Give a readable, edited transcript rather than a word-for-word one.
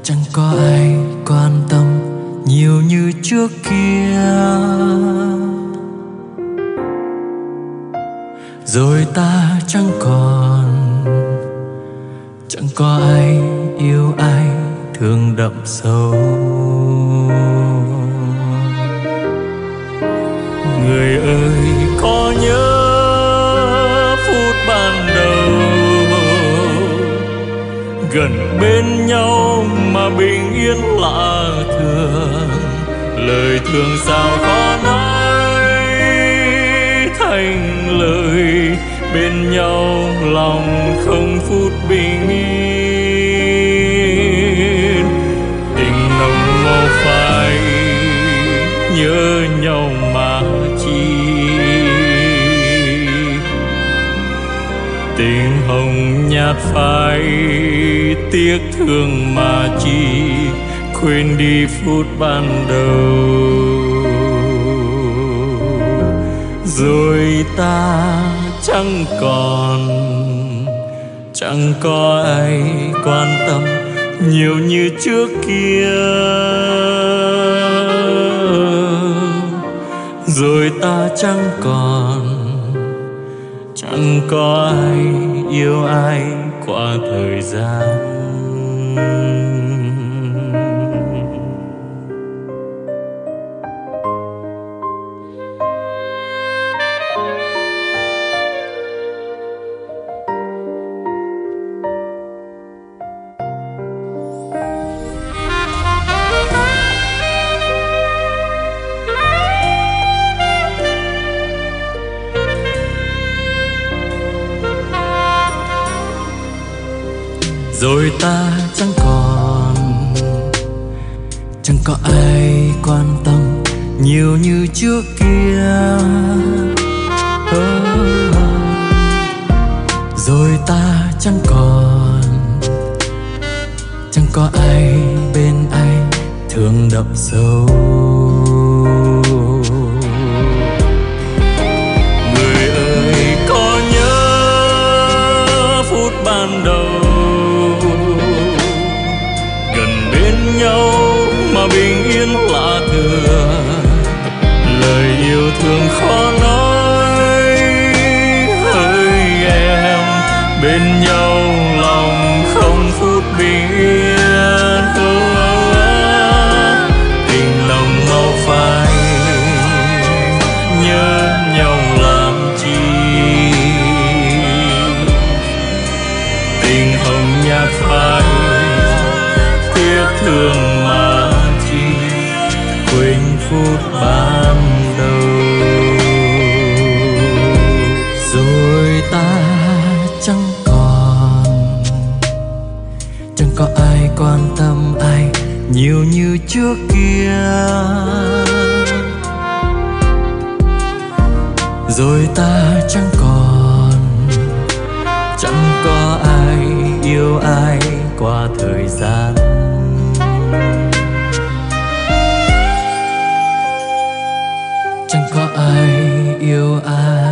chẳng có ai quan tâm nhiều như trước kia. Rồi ta chẳng có ai yêu ai thương đậm sâu. Người ơi có nhớ phút ban đầu gần bên nhau mà bình yên lạ thường, lời thương sao khó nói thành lời, bên nhau lòng không phút bình yên. Tình nồng màu phai nhớ nhau mà chi, tình hồng nhạt phai tiếc thương mà chi, quên đi phút ban đầu. Rồi ta chẳng có ai quan tâm nhiều như trước kia. Rồi ta chẳng có ai yêu ai qua thời gian. Rồi ta chẳng có ai quan tâm nhiều như trước kia. Rồi ta chẳng có ai bên ai thương đậm sâu. Người ơi có nhớ phút ban đầu nhau mà bình yên lạ thường, lời yêu thương khó nói. Hỡi em bên nhau lòng không phút bình yên. Tình lòng mau phai nhớ nhau làm chi, tình hồng nhạt phai tiếc thương mà chi, quên phút ban đầu. Rồi ta chẳng có ai quan tâm ai nhiều như trước kia. Rồi ta chẳng có ai yêu ai qua thời gian. Chẳng có ai yêu ai